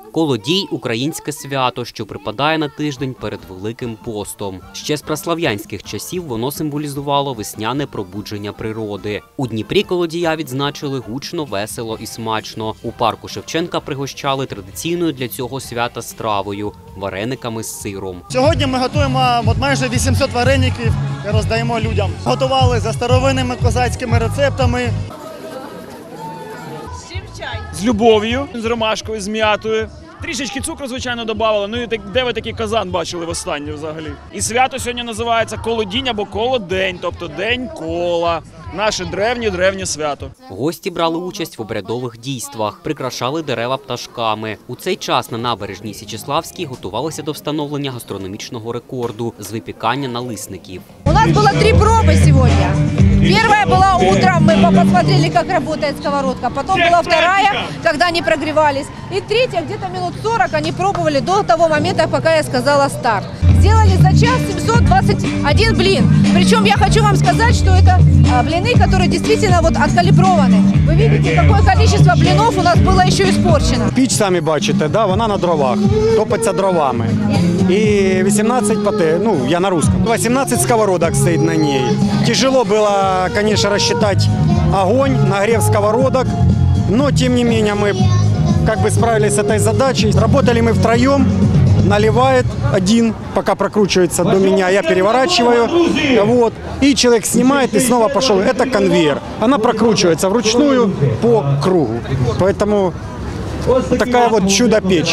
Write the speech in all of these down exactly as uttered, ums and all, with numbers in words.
Колодій – українське свято, що припадає на тиждень перед Великим постом. Ще з праслав'янських часів воно символізувало весняне пробудження природи. У Дніпрі колодія відзначили гучно, весело і смачно. У парку Шевченка пригощали традиційною для цього свята стравою – варениками з сиром. Сьогодні ми готуємо от майже вісімсот вареників і роздаємо людям. Готували за старовинними козацькими рецептами. З любов'ю, з ромашкою, з м'ятою. Трішечки цукру, звичайно, додавали. Ну і так, де ви такий казан бачили востаннє взагалі? І свято сьогодні називається Колодінь або Колодень, тобто День кола. Наше древнє-древнє свято. Гості брали участь в обрядових дійствах, прикрашали дерева пташками. У цей час на набережній Січеславській готувалися до встановлення гастрономічного рекорду – з випікання налисників. У нас было три пробы сегодня. Первая была утром, мы посмотрели, как работает сковородка. Потом была вторая, когда они прогревались. И третья, где-то минут сорок, они пробовали до того момента, пока я сказала старт. Сделали за час семьсот двадцать один блин. Причем я хочу вам сказать, что это блины, которые действительно вот откалиброваны. Вы видите, какое количество блинов у нас было еще испорчено. Піч, самі бачите, да, вона на дровах, топиться дровами. І вісімнадцять пате, ну, я на русском. вісімнадцять сковородок стоит на ней. Тяжело было, конечно, рассчитать огонь, нагрев сковородок, но, тем не менее, мы как бы справились с этой задачей. Работали мы втроем, наливает один, пока прокручивается до меня, я переворачиваю, вот, и человек снимает и снова пошел. Это конвейер. Она прокручивается вручную по кругу. Поэтому такая вот чудо-печь.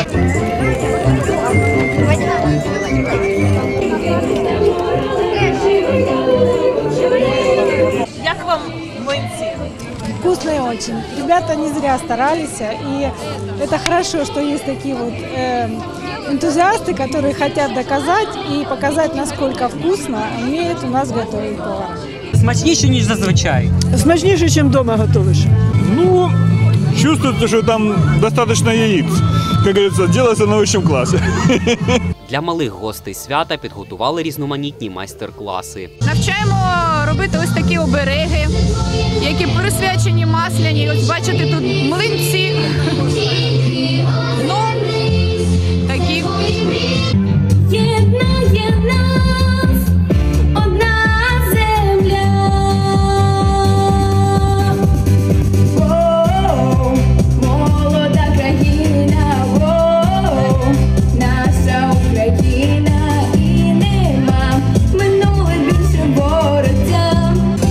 Як вам млинці? Вкусные очень. Ребята не зря старались, и это хорошо, что есть такие вот э, энтузиасты, которые хотят доказать и показать, насколько вкусно умеет у нас готовить повар. Смачніше, ніж зазвичай. Смачніше, ніж вдома готуєш. Ну, чувствуется, что там достаточно яиц. Как говорится, делается на вищому класі. Для малих гостей свята підготували різноманітні майстер-класи. Навчаємо робити ось такі обереги, які присвячені масляні. Ось бачите, тут млинці. Ну, такі. Єднає нас одна земля. О, молода країна, о, наша Україна, і нема минуле більше бороться.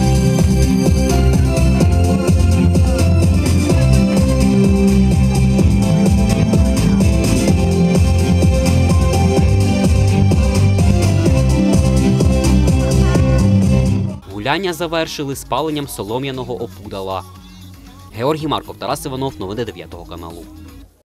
Гуляння завершили спаленням солом'яного опудала. Георгій Марков, Тарас Іванов, новини дев'ятого каналу.